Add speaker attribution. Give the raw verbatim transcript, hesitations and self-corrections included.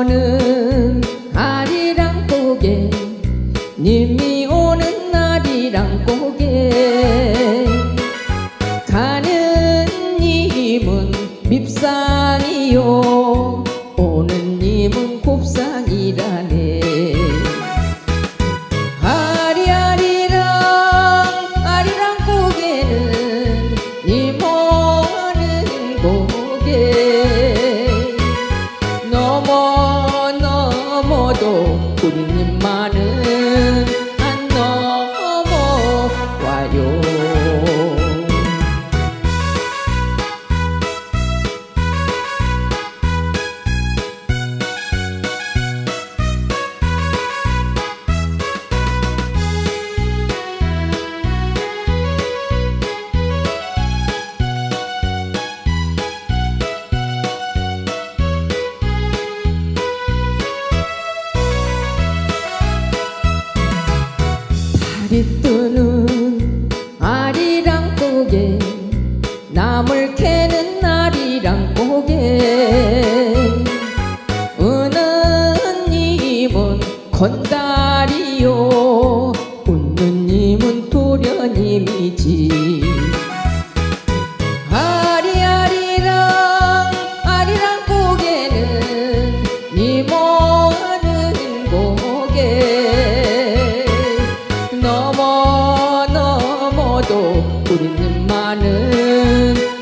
Speaker 1: 오는 아리랑 고개 님이 오는 아리랑 고개 가는 님은 밉상이요 오는 님은 곱상이라네. 아리아리랑 아리랑 고개는 님 오는 고개 넘어 넘어도 우리 님만은 안 넘어와요. 달이 뜨는 아리랑 고개 나물 캐는 아리랑 고개 우는 님은 건달이요 웃는 님은 도련님이지. 아리아리랑 아리랑 고개는 님 오는 고개 넘어 넘어도 우리 님만은